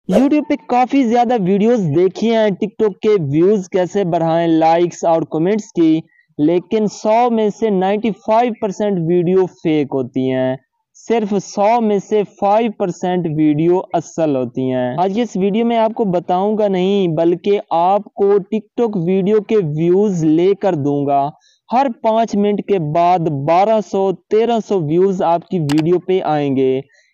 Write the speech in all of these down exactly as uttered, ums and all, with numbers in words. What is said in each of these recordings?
YouTube पे काफी ज्यादा वीडियोस देखी हैं टिकटॉक के व्यूज कैसे बढ़ाएं, लाइक्स और कमेंट्स की, लेकिन सौ में से पचानवे परसेंट वीडियो फेक होती हैं। सिर्फ सौ में से पाँच परसेंट वीडियो असल होती हैं। आज की इस वीडियो में आपको बताऊंगा नहीं, बल्कि आपको टिकटॉक वीडियो के व्यूज लेकर दूंगा। हर पाँच मिनट के बाद बारह सौ तेरह सौ व्यूज आपकी वीडियो पे आएंगे।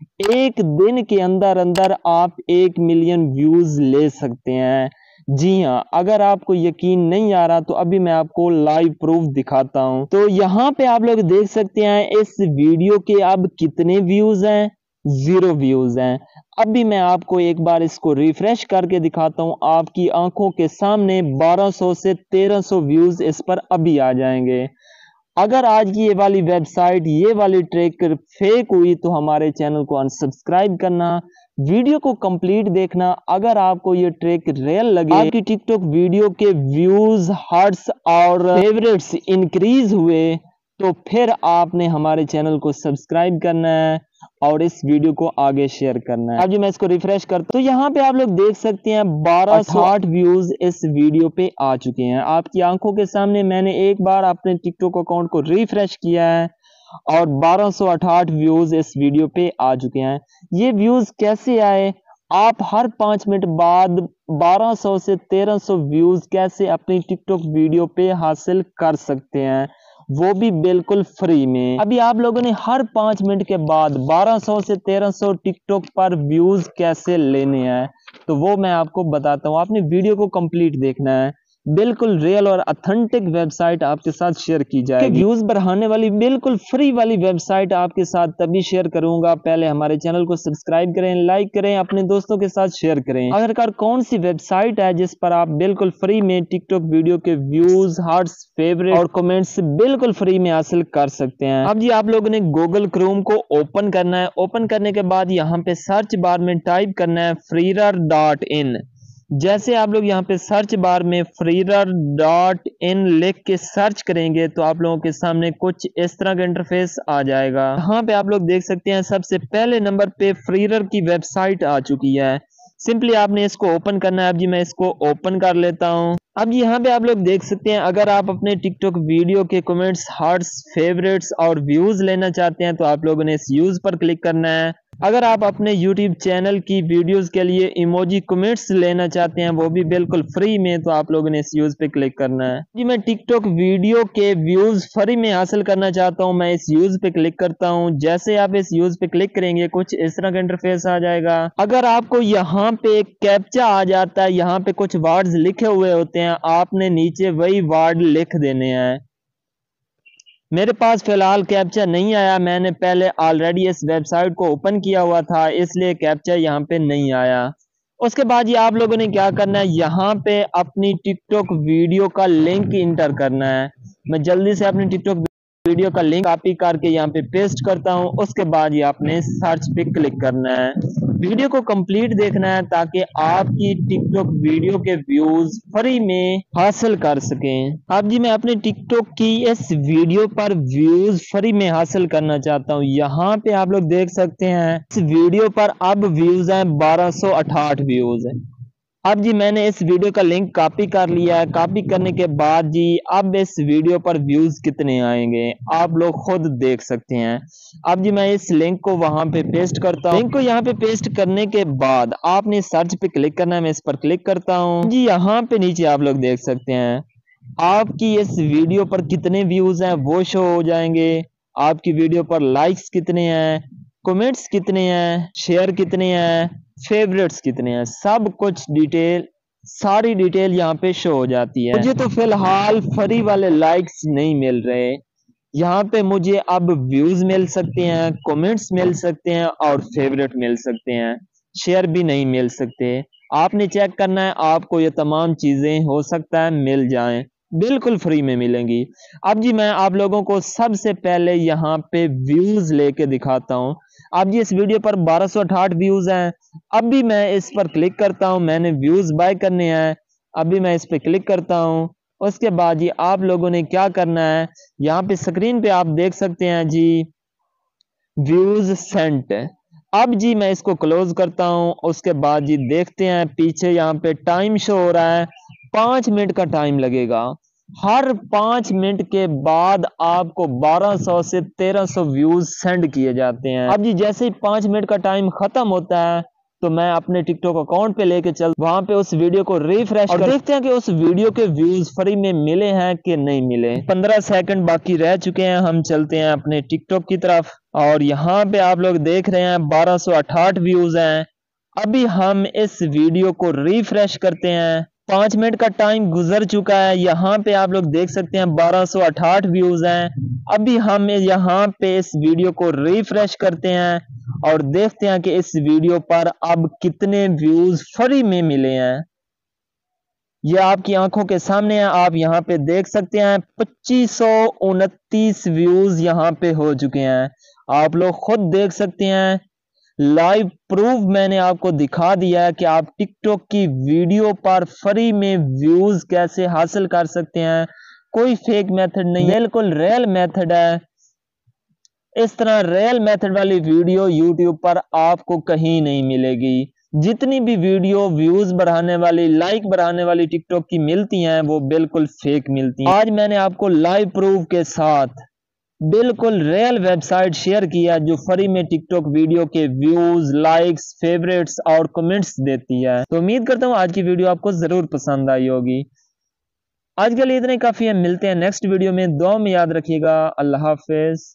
एक दिन के अंदर अंदर आप एक मिलियन व्यूज ले सकते हैं। जी हाँ, अगर आपको यकीन नहीं आ रहा तो अभी मैं आपको लाइव प्रूफ दिखाता हूं। तो यहाँ पे आप लोग देख सकते हैं इस वीडियो के अब कितने व्यूज हैं, जीरो व्यूज हैं। अभी मैं आपको एक बार इसको रिफ्रेश करके दिखाता हूं, आपकी आंखों के सामने बारह सौ से तेरह सौ व्यूज इस पर अभी आ जाएंगे। अगर आज की ये वाली वेबसाइट, ये वाली ट्रिक फेक हुई तो हमारे चैनल को अनसब्सक्राइब करना, वीडियो को कंप्लीट देखना। अगर आपको ये ट्रिक रियल लगे, आपकी टिकटॉक वीडियो के व्यूज, हार्ट्स और फेवरेट्स इंक्रीज हुए, तो फिर आपने हमारे चैनल को सब्सक्राइब करना है और इस वीडियो को आगे शेयर करना है। अब जो मैं इसको रिफ्रेश करता हूं तो यहाँ पे आप लोग देख सकते हैं बारह सौ आठ व्यूज इस वीडियो पे आ चुके हैं आपकी आंखों के सामने। मैंने एक बार अपने टिकटॉक अकाउंट को रिफ्रेश किया है और बारह सौ अठाठ व्यूज इस वीडियो पे आ चुके हैं। ये व्यूज कैसे आए? आप हर पांच मिनट बाद बारह सौ से तेरह सौ व्यूज कैसे अपनी टिकटॉक वीडियो पे हासिल कर सकते हैं, वो भी बिल्कुल फ्री में। अभी आप लोगों ने हर पांच मिनट के बाद बारह सौ से तेरह सौ टिकटॉक पर व्यूज कैसे लेने हैं, तो वो मैं आपको बताता हूँ। आपने वीडियो को कंप्लीट देखना है। बिल्कुल रियल और ऑथेंटिक वेबसाइट आपके साथ शेयर की जाएगी। व्यूज बढ़ाने वाली बिल्कुल फ्री वाली वेबसाइट आपके साथ तभी शेयर करूंगा। पहले हमारे चैनल को सब्सक्राइब करें, लाइक करें, अपने दोस्तों के साथ शेयर करें। आखिरकार कौन सी वेबसाइट है जिस पर आप बिल्कुल फ्री में टिकटॉक वीडियो के व्यूज, हार्ट्स, फेवरेट और कमेंट्स बिल्कुल फ्री में हासिल कर सकते हैं। अब जी आप लोगों ने गूगल क्रोम को ओपन करना है। ओपन करने के बाद यहाँ पे सर्च बार में टाइप करना है फ्रीरर डॉट इन। जैसे आप लोग यहाँ पे सर्च बार में फ्रीरर डॉट इन लिख के सर्च करेंगे तो आप लोगों के सामने कुछ इस तरह का इंटरफेस आ जाएगा। यहाँ पे आप लोग देख सकते हैं सबसे पहले नंबर पे फ्रीरर की वेबसाइट आ चुकी है। सिंपली आपने इसको ओपन करना है। अब जी मैं इसको ओपन कर लेता हूँ। अब यहाँ पे आप लोग देख सकते हैं अगर आप अपने टिकटॉक वीडियो के कमेंट्स, हार्ट्स, फेवरेट्स और व्यूज लेना चाहते हैं तो आप लोगों ने इस यूज पर क्लिक करना है। अगर आप अपने यूट्यूब चैनल की वीडियोस के लिए इमोजी कमेंट्स लेना चाहते हैं, वो भी बिल्कुल फ्री में, तो आप लोगों ने इस यूज पे क्लिक करना है। जी मैं टिकटॉक वीडियो के व्यूज फ्री में हासिल करना चाहता हूं, मैं इस यूज पे क्लिक करता हूं। जैसे आप इस यूज पे क्लिक करेंगे कुछ इस तरह का इंटरफेस आ जाएगा। अगर आपको यहाँ पे एक कैप्चा आ जाता है, यहाँ पे कुछ वर्ड्स लिखे हुए होते हैं, आपने नीचे वही वर्ड लिख देने हैं। मेरे पास फिलहाल कैप्चा नहीं आया, मैंने पहले ऑलरेडी इस वेबसाइट को ओपन किया हुआ था, इसलिए कैप्चा यहाँ पे नहीं आया। उसके बाद ये आप लोगों ने क्या करना है, यहाँ पे अपनी टिकटॉक वीडियो का लिंक इंटर करना है। मैं जल्दी से अपनी टिकटॉक वीडियो का लिंक कॉपी करके यहाँ पे पेस्ट करता हूँ। उसके बाद ये आपने सर्च पे क्लिक करना है। वीडियो को कंप्लीट देखना है ताकि आपकी टिकटॉक वीडियो के व्यूज फ्री में हासिल कर सकें। अब जी मैं अपने टिकटॉक की इस वीडियो पर व्यूज फ्री में हासिल करना चाहता हूँ। यहाँ पे आप लोग देख सकते हैं इस वीडियो पर अब व्यूज हैं बारह सौ अठाठ व्यूज है। अब जी मैंने इस वीडियो का लिंक कॉपी कर लिया है। कॉपी करने के बाद जी अब इस वीडियो पर व्यूज कितने आएंगे आप लोग खुद देख सकते हैं। अब जी मैं इस लिंक को वहां पे पेस्ट करता हूँ। लिंक को यहाँ पे पेस्ट करने के बाद आपने सर्च पे क्लिक करना है। मैं इस पर क्लिक करता हूँ जी। यहाँ पे नीचे आप लोग देख सकते हैं आपकी इस वीडियो पर कितने व्यूज हैं वो शो हो जाएंगे। आपकी वीडियो पर लाइक्स कितने हैं, कमेंट्स कितने हैं, शेयर कितने हैं, फेवरेट्स कितने हैं, सब कुछ डिटेल, सारी डिटेल यहाँ पे शो हो जाती है। मुझे तो फिलहाल फ्री वाले लाइक्स नहीं मिल रहे, यहाँ पे मुझे अब व्यूज मिल सकते हैं, कमेंट्स मिल सकते हैं और फेवरेट मिल सकते हैं, शेयर भी नहीं मिल सकते। आपने चेक करना है, आपको ये तमाम चीजें हो सकता है मिल जाएं, बिल्कुल फ्री में मिलेंगी। अब जी मैं आप लोगों को सबसे पहले यहाँ पे व्यूज लेके दिखाता हूँ। अब जी इस वीडियो पर बारह सौ अठाठ व्यूज हैं। अभी मैं इस पर क्लिक करता हूँ, मैंने व्यूज बाय करने हैं। अभी मैं इस पर क्लिक करता हूँ। उसके बाद जी आप लोगों ने क्या करना है, यहाँ पे स्क्रीन पे आप देख सकते हैं जी व्यूज सेंट। अब जी मैं इसको क्लोज करता हूँ। उसके बाद जी देखते हैं पीछे यहाँ पे टाइम शो हो रहा है, पांच मिनट का टाइम लगेगा। हर पांच मिनट के बाद आपको बारह सौ से तेरह सौ व्यूज सेंड किए जाते हैं। अब जी जैसे ही पांच मिनट का टाइम खत्म होता है तो मैं अपने टिकटॉक अकाउंट पे लेके चल वहां पे उस वीडियो को रिफ्रेश और देखते हैं कि उस वीडियो के व्यूज फ्री में मिले हैं कि नहीं मिले। पंद्रह सेकंड बाकी रह चुके हैं, हम चलते हैं अपने टिकटॉक की तरफ और यहाँ पे आप लोग देख रहे हैं बारह सौ अठाठ व्यूज हैं। अभी हम इस वीडियो को रिफ्रेश करते हैं, पांच मिनट का टाइम गुजर चुका है। यहाँ पे आप लोग देख सकते हैं बारह सौ अठाठ व्यूज हैं। अभी हम यहाँ पे इस वीडियो को रिफ्रेश करते हैं और देखते हैं कि इस वीडियो पर अब कितने व्यूज फ्री में मिले हैं। ये आपकी आंखों के सामने है, आप यहाँ पे देख सकते हैं पच्चीस सौ उनतीस व्यूज यहाँ पे हो चुके हैं। आप लोग खुद देख सकते हैं, लाइव प्रूफ मैंने आपको दिखा दिया है कि आप टिकटॉक की वीडियो पर फ्री में व्यूज कैसे हासिल कर सकते हैं। कोई फेक मेथड नहीं, बिल्कुल रियल मेथड है। इस तरह रियल मेथड वाली वीडियो यूट्यूब पर आपको कहीं नहीं मिलेगी। जितनी भी वीडियो व्यूज बढ़ाने वाली, लाइक बढ़ाने वाली टिकटॉक की मिलती हैं वो बिल्कुल फेक मिलती हैं। आज मैंने आपको लाइव प्रूफ के साथ बिल्कुल रियल वेबसाइट शेयर किया जो फ्री में टिकटॉक वीडियो के व्यूज, लाइक्स, फेवरेट्स और कमेंट्स देती है। तो उम्मीद करता हूँ आज की वीडियो आपको जरूर पसंद आई होगी। आज के लिए इतने काफी है, मिलते हैं नेक्स्ट वीडियो में। दुआ में याद रखिएगा। अल्लाह हाफिज।